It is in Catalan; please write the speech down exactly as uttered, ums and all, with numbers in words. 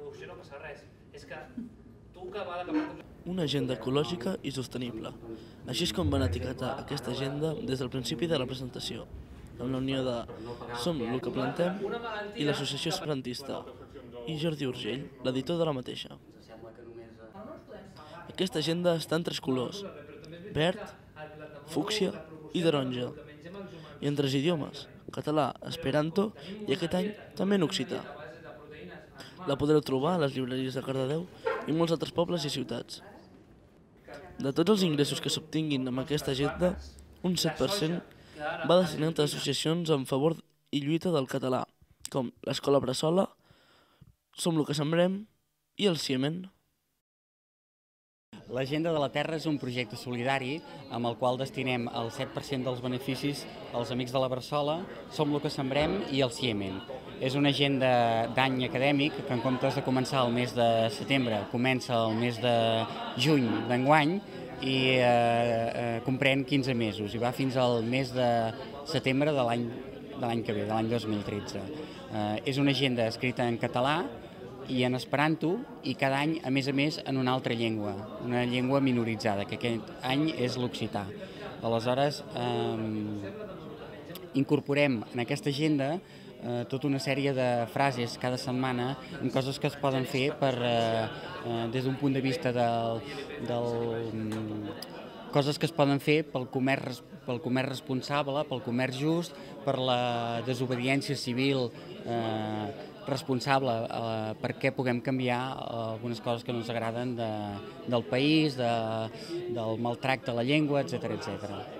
no passa res. És que tu que va de cap... Una agenda ecològica i sostenible. Així és com van etiquetar aquesta agenda des del principi de la presentació, amb la unió de Som el que plantem i l'Associació Esperantista, i Jordi Urgell, l'editor de la mateixa. Aquesta agenda està en tres colors, verd, fúcsia i taronja, i en tres idiomes, català, esperanto i aquest any també en occità. La podreu trobar a les llibreries de Cardedeu i molts altres pobles i ciutats. De tots els ingressos que s'obtinguin amb aquesta agenda, un set per cent va destinat a associacions en favor i lluita del català, com l'Escola Bressola, Som lo que sembrem i el Ciemen. L'Agenda de la Terra és un projecte solidari amb el qual destinem el set per cent dels beneficis als Amics de la Bressola, Som lo que sembrem i el Ciemen. És una agenda d'any acadèmic que en comptes de començar el mes de setembre comença el mes de juny d'enguany i eh, eh, comprèn quinze mesos i va fins al mes de setembre de l'any de l'any que ve, de l'any dos mil tretze. Eh, és una agenda escrita en català i en esperanto, i cada any, a més a més, en una altra llengua, una llengua minoritzada, que aquest any és l'occità. Aleshores, eh, incorporem en aquesta agenda eh, tota una sèrie de frases cada setmana en coses que es poden fer per, eh, eh, des d'un punt de vista del, del coses que es poden fer pel comerç, pel comerç responsable, pel comerç just, per la desobediència civil eh, responsable, eh, perquè puguem canviar algunes coses que no ens agraden de, del país, de, del maltracte a la llengua, etcètera etcètera.